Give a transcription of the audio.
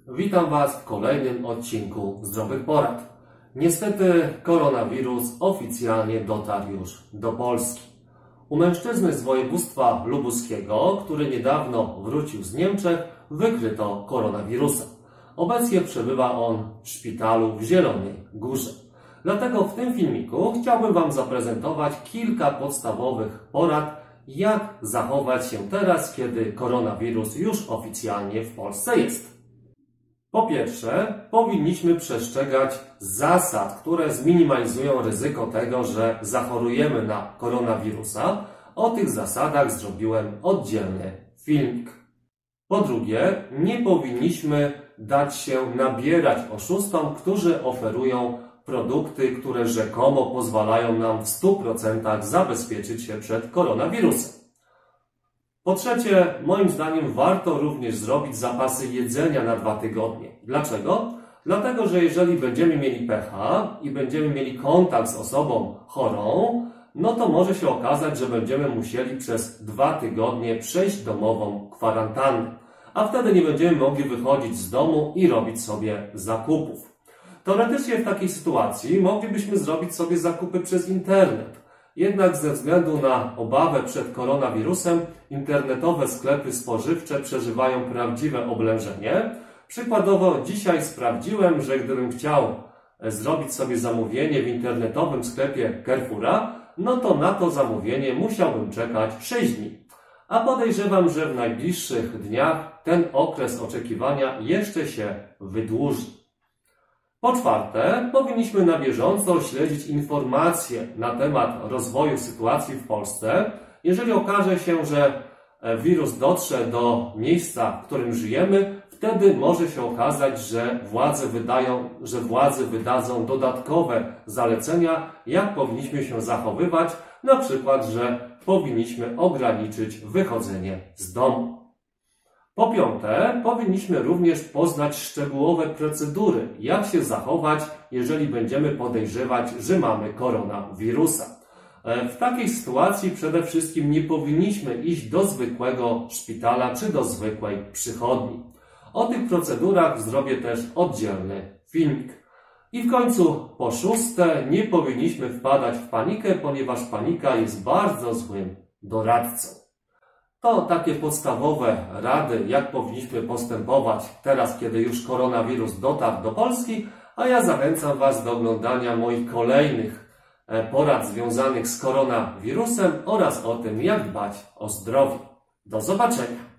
Witam Was w kolejnym odcinku Zdrowych Porad. Niestety koronawirus oficjalnie dotarł już do Polski. U mężczyzny z województwa lubuskiego, który niedawno wrócił z Niemczech, wykryto koronawirusa. Obecnie przebywa on w szpitalu w Zielonej Górze. Dlatego w tym filmiku chciałbym Wam zaprezentować kilka podstawowych porad, jak zachować się teraz, kiedy koronawirus już oficjalnie w Polsce jest. Po pierwsze, powinniśmy przestrzegać zasad, które zminimalizują ryzyko tego, że zachorujemy na koronawirusa. O tych zasadach zrobiłem oddzielny filmik. Po drugie, nie powinniśmy dać się nabierać oszustom, którzy oferują produkty, które rzekomo pozwalają nam w 100% zabezpieczyć się przed koronawirusem. Po trzecie, moim zdaniem warto również zrobić zapasy jedzenia na 2 tygodnie. Dlaczego? Dlatego, że jeżeli będziemy mieli pecha i będziemy mieli kontakt z osobą chorą, no to może się okazać, że będziemy musieli przez 2 tygodnie przejść domową kwarantannę, a wtedy nie będziemy mogli wychodzić z domu i robić sobie zakupów. Teoretycznie w takiej sytuacji moglibyśmy zrobić sobie zakupy przez internet. Jednak ze względu na obawę przed koronawirusem internetowe sklepy spożywcze przeżywają prawdziwe oblężenie. Przykładowo dzisiaj sprawdziłem, że gdybym chciał zrobić sobie zamówienie w internetowym sklepie Carrefoura, no to na to zamówienie musiałbym czekać 6 dni. A podejrzewam, że w najbliższych dniach ten okres oczekiwania jeszcze się wydłuży. Po czwarte, powinniśmy na bieżąco śledzić informacje na temat rozwoju sytuacji w Polsce. Jeżeli okaże się, że wirus dotrze do miejsca, w którym żyjemy, wtedy może się okazać, że władze wydadzą dodatkowe zalecenia, jak powinniśmy się zachowywać, na przykład, że powinniśmy ograniczyć wychodzenie z domu. Po piąte, powinniśmy również poznać szczegółowe procedury, jak się zachować, jeżeli będziemy podejrzewać, że mamy koronawirusa. W takiej sytuacji przede wszystkim nie powinniśmy iść do zwykłego szpitala czy do zwykłej przychodni. O tych procedurach zrobię też oddzielny filmik. I w końcu po szóste, nie powinniśmy wpadać w panikę, ponieważ panika jest bardzo złym doradcą. To takie podstawowe rady, jak powinniśmy postępować teraz, kiedy już koronawirus dotarł do Polski, a ja zachęcam Was do oglądania moich kolejnych porad związanych z koronawirusem oraz o tym, jak dbać o zdrowie. Do zobaczenia!